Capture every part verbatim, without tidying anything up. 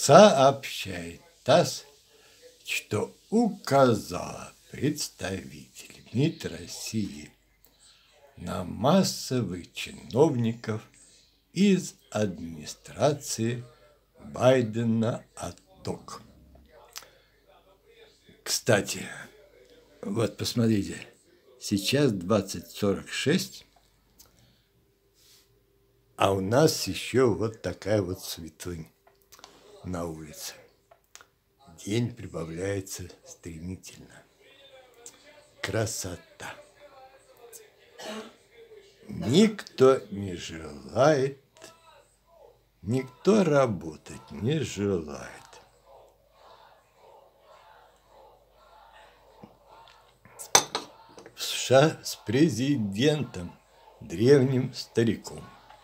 Сообщает ТАСС, что указала представитель МИД России на массовых чиновников из администрации Байдена отток. Кстати, вот посмотрите, сейчас двадцать сорок шесть, а у нас еще вот такая вот светлынь на улице. День прибавляется стремительно. Красота. Никто не желает, никто работать не желает. В США с президентом, древним стариком.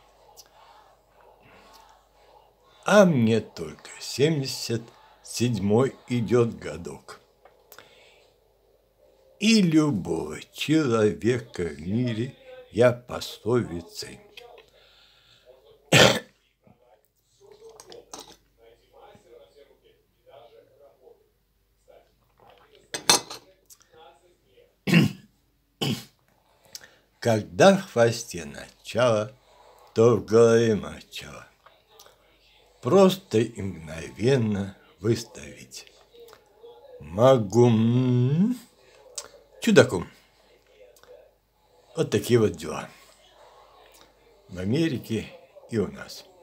А мне только семьдесят седьмой идет годок. И любого человека в мире я пословицей когда в хвосте начало, то в голове мочало. Просто и мгновенно выставить могу чудаком. Вот такие вот дела в Америке и у нас.